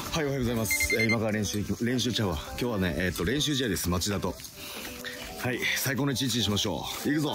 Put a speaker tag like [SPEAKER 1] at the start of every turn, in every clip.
[SPEAKER 1] はい、おはようございます。今から練習ちゃうわ。今日はね、練習試合です。町田と。はい、最高の一日にしましょう。行くぞ。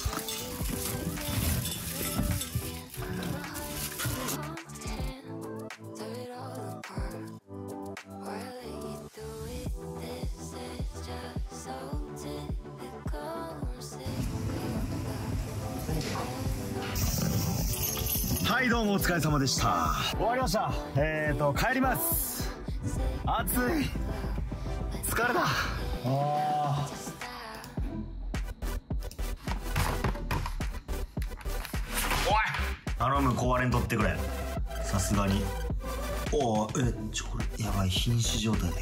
[SPEAKER 1] はい、どうもお疲れ様でした。終わりました。帰ります。暑い。疲れた。おい、頼む、壊れんとってくれ。さすがに。これやばい、瀕死状態。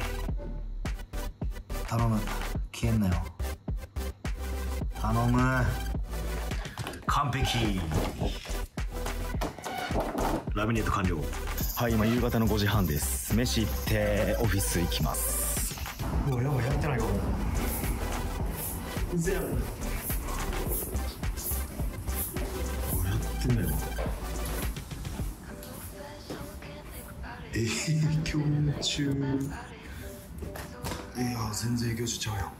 [SPEAKER 1] 頼む、消えんなよ。頼む。完璧。ラミネート完了。はい、今夕方の5時半です。飯行ってオフィス行きます。うわ、やばい、やってないかも。うぜやろ。やってないわ。営業中。いや、全然営業中ちゃうやん。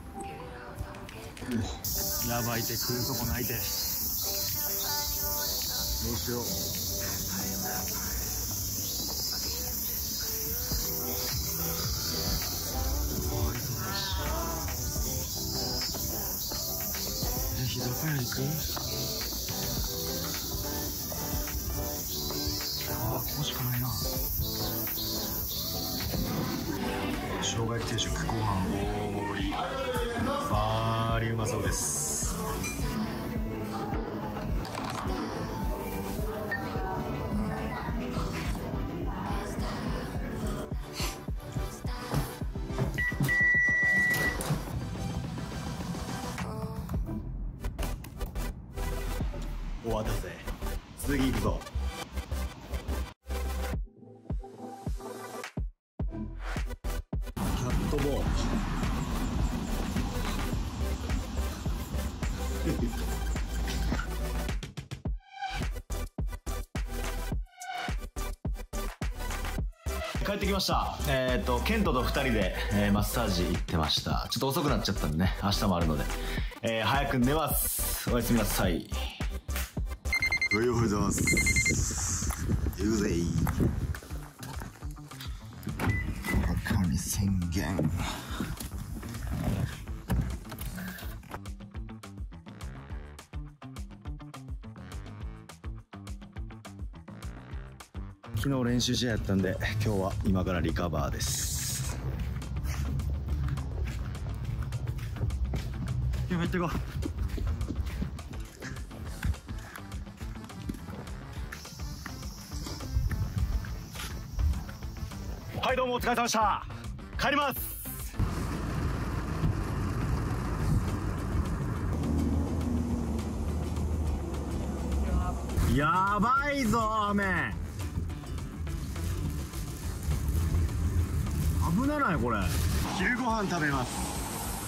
[SPEAKER 1] やばいて、食うとこないて。どうしよう。居酒屋行く？ここしかないな。生姜焼き定食、ご飯大盛り。バーリうまそうです。終わったぜ。次行くぞ。キャットボール。帰ってきました。ケントと2人で、マッサージ行ってました。ちょっと遅くなっちゃったんでね、明日もあるので、早く寝ます。おやすみなさい。おはようございます。行くぜ。村上宣言。昨日練習試合やったんで、今日は今からリカバーです。入ってこう。はい、どうもお疲れ様でした。帰ります。やばいぞ、雨。危なないこれ。昼ご飯食べます。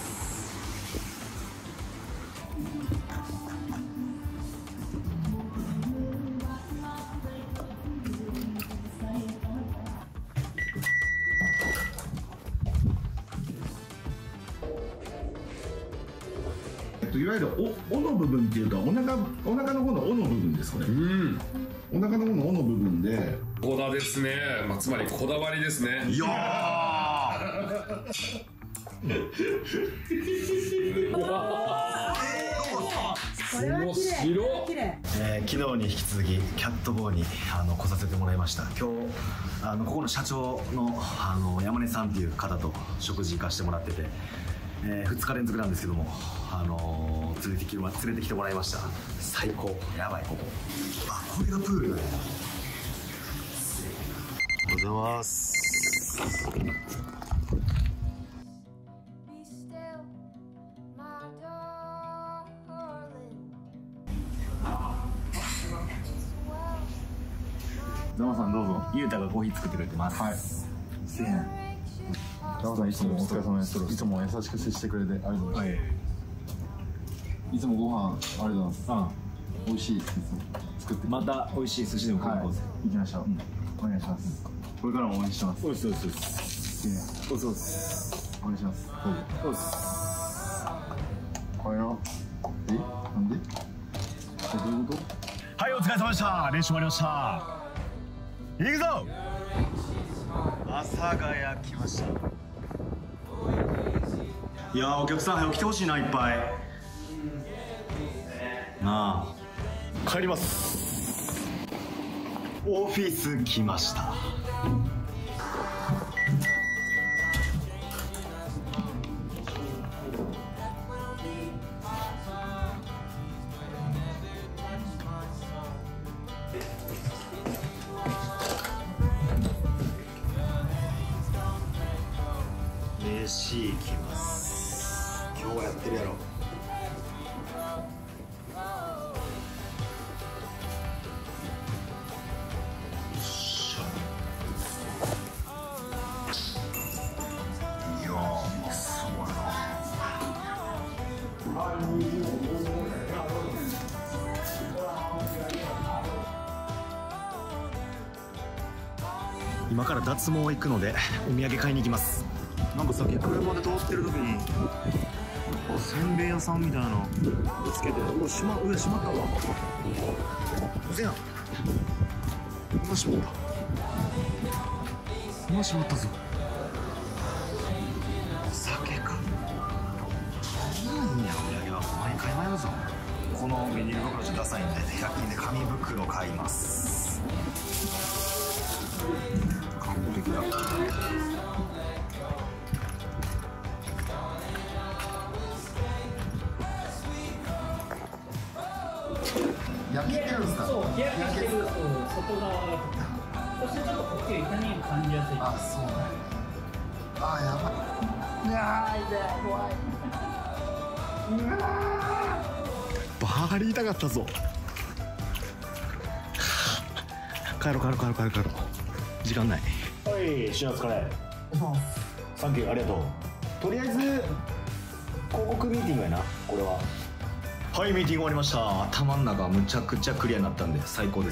[SPEAKER 1] いわゆる尾の部分っていうか、お腹の方の尾の部分です。これ、お腹の方の尾の部分で
[SPEAKER 2] こだですね。つまりこだわりですね。いや面白い。
[SPEAKER 1] 昨日に引き続きキャットボーに来させてもらいました。今日ここの社長の山根さんっていう方と食事行かしてもらってて、2日連続なんですけども、連れてきてもらいました。最高。やばい。ここ、これがプールだね。おはようございます。ザマさんどうぞ。ゆうたがコーヒー作ってくれてます。はい。1000円。ザマさんいつもお疲れ様です。いつも優しく接してくれてありがとうございます。いつもご飯ありがとうございます。美味しい。作って。また美味しい寿司でも食いに行こうぜ。行きましょう。お願いします。 これからも応援してます。
[SPEAKER 3] そうですそうですそうです。
[SPEAKER 1] お願いします。
[SPEAKER 3] そうです。これよ。なんで？どういうこと？
[SPEAKER 1] はい、お疲れ様でした。練習終わりました。行くぞ。阿佐ヶ谷来ました。いやー、お客さん早起きてほしいな、いっぱい。なあ、帰ります。オフィス来ました。飯行きます。今日はやってるやろ。よっしゃ。いやー、うまそうやな。今から脱毛行くのでお土産買いに行きます。なんかさっき車で通ってる時にせんべい屋さんみたいなの見つけて、上閉まったわ。うせやん、今閉まったぞ。酒か。なんやお土産は毎回迷うぞ。このビニール袋ちょっとダサいんで100均で紙袋買います。完璧だ。
[SPEAKER 3] 焼けてるんですか？
[SPEAKER 4] そう、日焼けしてると外側がそしてちょっとこっちが痛みを感じやすい。
[SPEAKER 3] あ、そうなんや。あ、やばい。いやー、痛い、怖い。
[SPEAKER 1] バリ痛かったぞ。帰ろう。時間ない。はい、幸せカレー。サンキュー、ありがとう。とりあえず広告ミーティングやな、これは。はい、ミーティング終わりました。頭の中むちゃくちゃクリアになったんで最高です。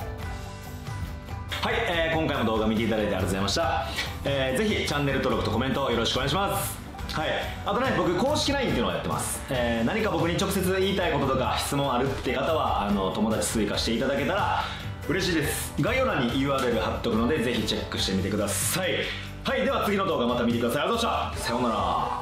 [SPEAKER 1] はい、今回も動画見ていただいてありがとうございました。ぜひチャンネル登録とコメントよろしくお願いします。はい、あとね、僕公式 LINE っていうのをやってます。何か僕に直接言いたいこととか質問あるって方は友達追加していただけたら嬉しいです。概要欄に URL 貼っとくのでぜひチェックしてみてください。はい、では次の動画また見てください。ありがとうございました。さようなら。